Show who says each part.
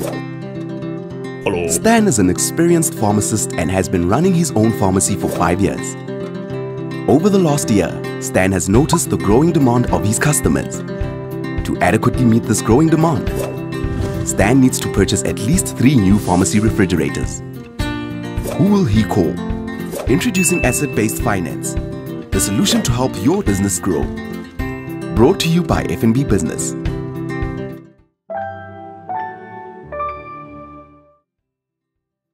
Speaker 1: Hello.
Speaker 2: Stan is an experienced pharmacist and has been running his own pharmacy for 5 years. Over the last year, Stan has noticed the growing demand of his customers. To adequately meet this growing demand, Stan needs to purchase at least 3 new pharmacy refrigerators. Who will he call? Introducing asset-based finance, the solution to help your business grow. Brought to you by FNB Business.